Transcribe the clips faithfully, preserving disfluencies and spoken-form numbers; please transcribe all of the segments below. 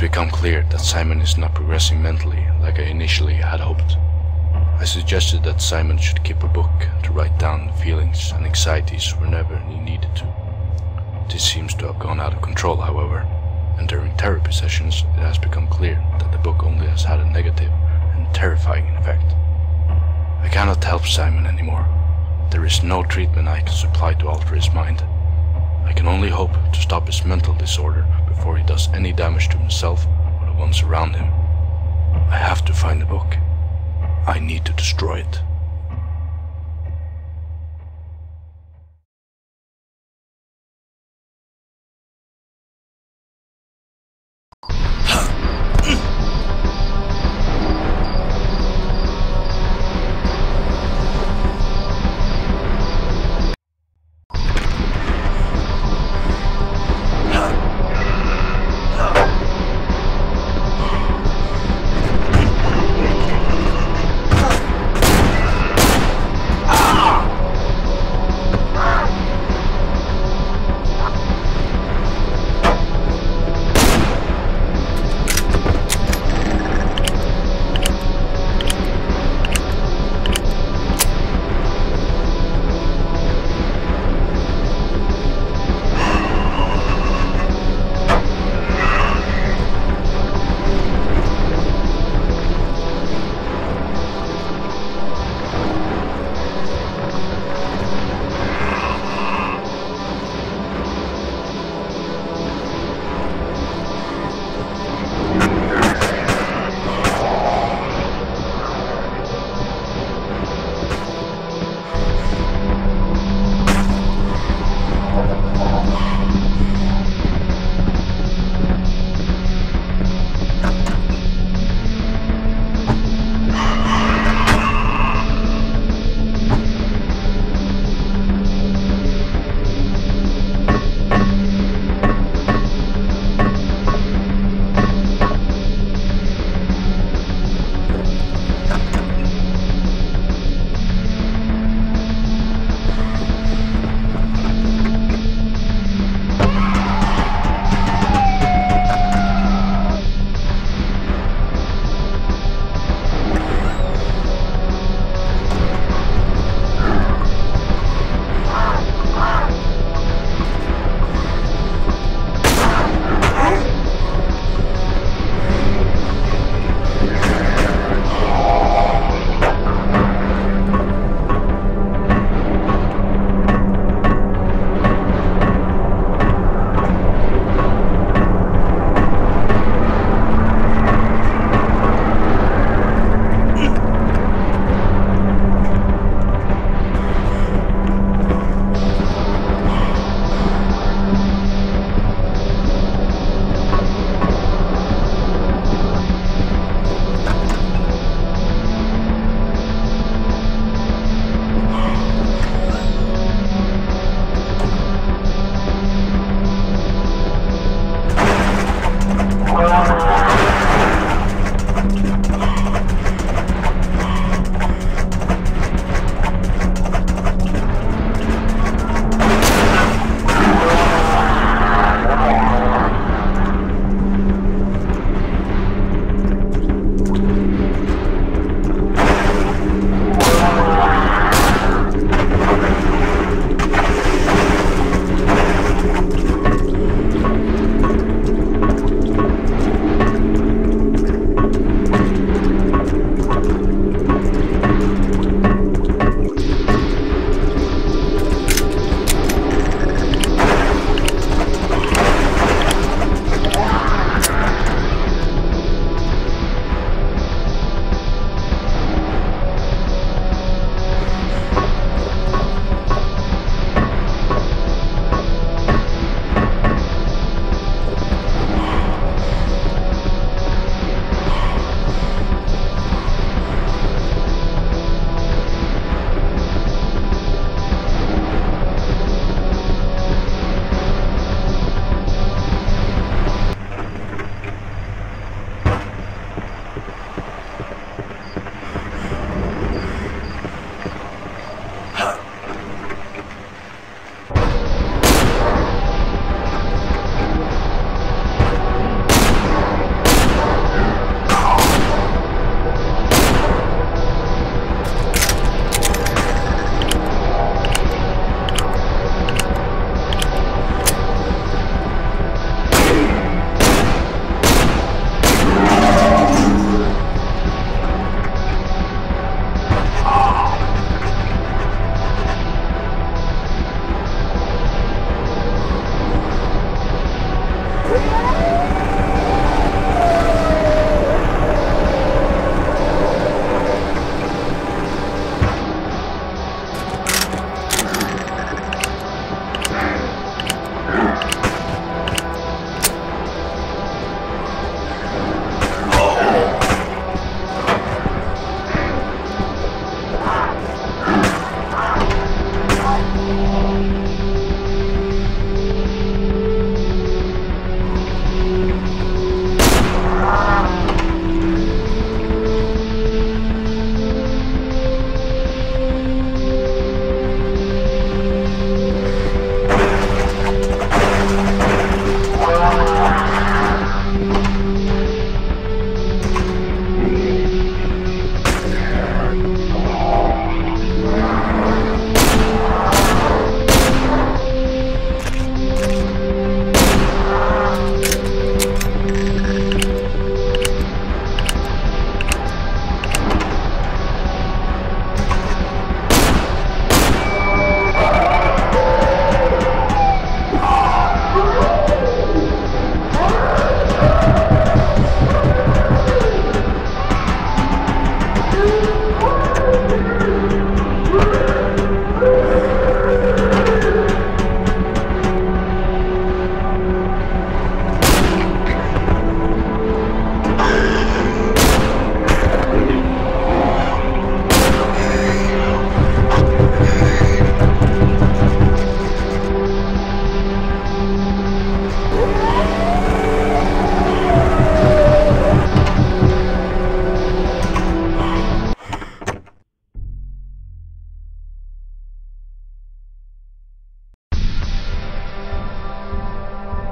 become clear that Simon is not progressing mentally like I initially had hoped. I suggested that Simon should keep a book to write down feelings and anxieties whenever he needed to. This seems to have gone out of control, however, and during therapy sessions it has become clear that the book only has had a negative and terrifying effect. I cannot help Simon anymore. There is no treatment I can supply to alter his mind. I can only hope to stop his mental disorder before he does any damage to himself or the ones around him. I have to find the book. I need to destroy it.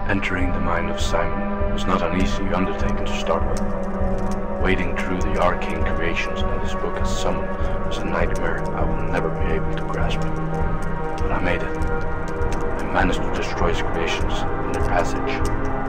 Entering the mind of Simon was not an easy undertaking to start with. Wading through the arcane creations that his book has summoned was a nightmare I will never be able to grasp. But I made it. I managed to destroy his creations in their passage.